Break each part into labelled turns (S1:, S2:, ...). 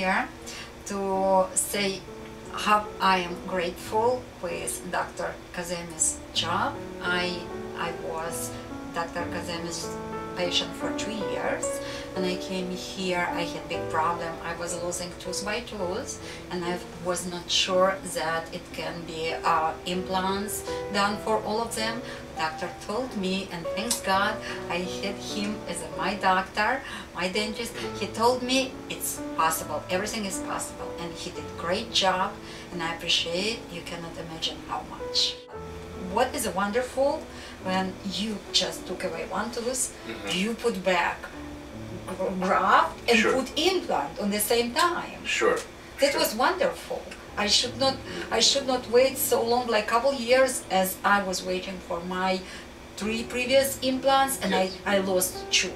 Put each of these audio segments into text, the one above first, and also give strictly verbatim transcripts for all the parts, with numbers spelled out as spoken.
S1: here to say how I am grateful with Doctor Kazemi's job. I, I was Doctor Kazemi's patient for two years. When I came here, I had big problem. I was losing tooth by tooth, and I was not sure that it can be uh, implants done for all of them. Doctor told me, and thanks God, I had him as my doctor, my dentist. He told me it's possible, everything is possible, and he did great job, and I appreciate. You cannot imagine how much. What is wonderful when you just took away one tooth, mm-hmm. you put back graft and sure. put implant on the same time.
S2: Sure.
S1: That
S2: sure.
S1: was wonderful. I should not I should not wait so long, like couple years, as I was waiting for my three previous implants, and yes. I, I lost two.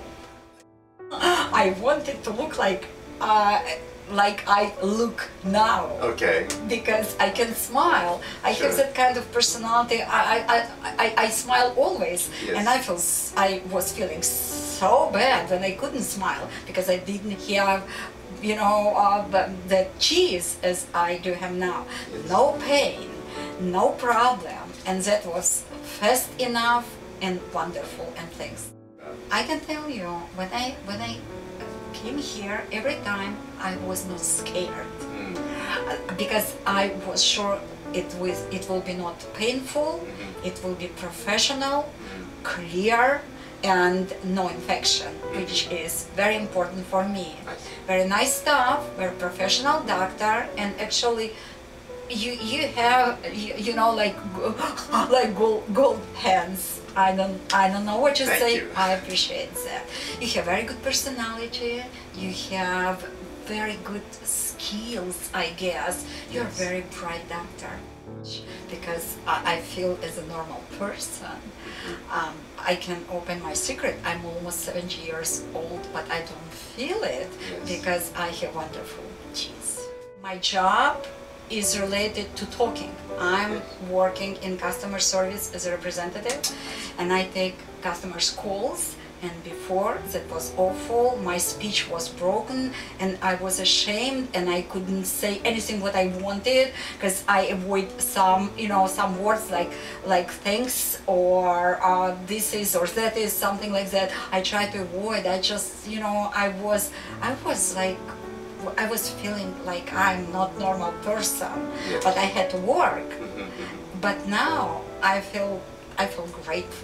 S1: I wanted to look like uh, like I look now.
S2: Okay.
S1: Because I can smile. I sure. have that kind of personality. I I, I, I smile always, yes. and I feel I was feeling so bad when I couldn't smile because I didn't have, you know, uh, the, the cheese as I do have now. Yes. No pain, no problem, and that was fast enough and wonderful and things. I can tell you, when I when I came here, every time I was not scared mm. because I was sure it was it will be not painful, mm-hmm. it will be professional, mm. clear, and no infection, which is very important for me. Very nice staff, very professional doctor, and actually you you have you, you know like like gold, gold hands. I don't I don't know what to
S2: Thank
S1: say.
S2: You.
S1: I appreciate that. You have very good personality. You have very good skills, I guess. You're yes. a very bright doctor. Because I, I feel as a normal person, um, I can open my secret. I'm almost seventy years old, but I don't feel it yes. because I have wonderful teeth. My job is related to talking. I'm yes. working in customer service as a representative, and I take customers' calls. And before, that was awful. My speech was broken, and I was ashamed, and I couldn't say anything what I wanted because I avoid some, you know, some words like like thanks or uh, this is or that is, something like that. I try to avoid. I just, you know, I was, I was like, I was feeling like I'm not normal person, yes. but I had to work. But now I feel, I feel grateful.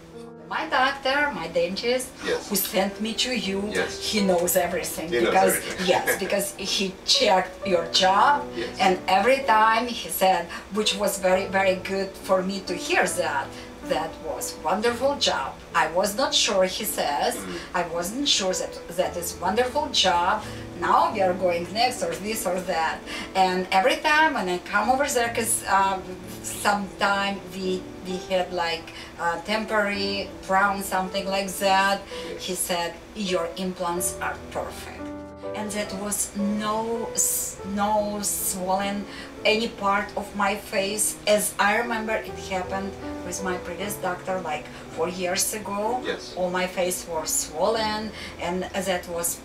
S1: My doctor, my dentist,
S2: yes.
S1: who sent me to you,
S2: yes.
S1: he knows everything.
S2: He
S1: because
S2: knows everything.
S1: Yes, because he checked your job,
S2: yes.
S1: and every time he said, which was very, very good for me to hear that, that was wonderful job. I was not sure, he says, mm. I wasn't sure that that is wonderful job. Now we are going next or this or that. And every time when I come over there, because um, sometime we we had like uh, temporary brown, something like that, he said, your implants are perfect. And that was no, no swollen any part of my face. As I remember, it happened with my previous doctor like four years ago.
S2: Yes. All
S1: my face was swollen, and that was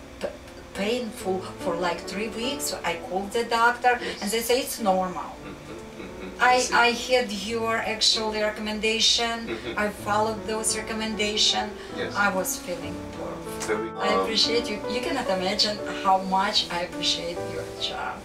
S1: painful for like three weeks. So I called the doctor, yes. and they say it's normal. I, I had your actual recommendation, mm-hmm. I followed those recommendations, yes. I was feeling poor.
S2: So, um,
S1: I appreciate you. You cannot imagine how much I appreciate your job.